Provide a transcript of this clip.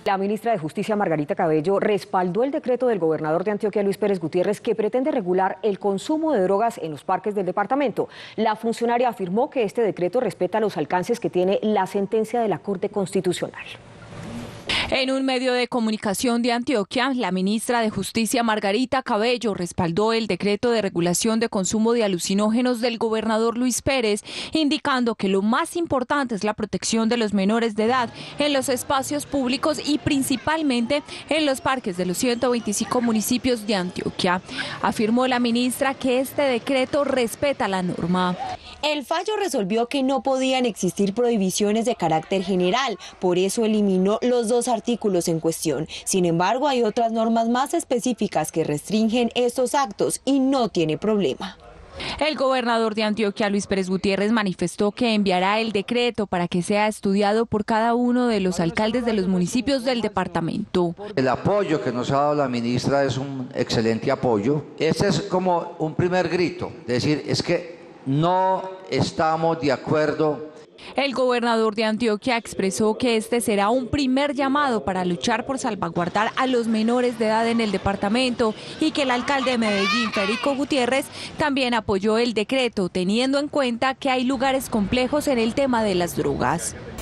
La ministra de Justicia, Margarita Cabello, respaldó el decreto del gobernador de Antioquia, Luis Pérez Gutiérrez, que pretende regular el consumo de drogas en los parques del departamento. La funcionaria afirmó que este decreto respeta los alcances que tiene la sentencia de la Corte Constitucional. En un medio de comunicación de Antioquia, la ministra de Justicia, Margarita Cabello, respaldó el decreto de regulación de consumo de alucinógenos del gobernador Luis Pérez, indicando que lo más importante es la protección de los menores de edad en los espacios públicos y principalmente en los parques de los 125 municipios de Antioquia. Afirmó la ministra que este decreto respeta la norma. El fallo resolvió que no podían existir prohibiciones de carácter general, por eso eliminó los dos artículos en cuestión. Sin embargo, hay otras normas más específicas que restringen estos actos y no tiene problema. El gobernador de Antioquia, Luis Pérez Gutiérrez, manifestó que enviará el decreto para que sea estudiado por cada uno de los alcaldes de los municipios del departamento. El apoyo que nos ha dado la ministra es un excelente apoyo. Ese es como un primer grito, decir, es que no estamos de acuerdo. El gobernador de Antioquia expresó que este será un primer llamado para luchar por salvaguardar a los menores de edad en el departamento y que el alcalde de Medellín, Federico Gutiérrez, también apoyó el decreto, teniendo en cuenta que hay lugares complejos en el tema de las drogas.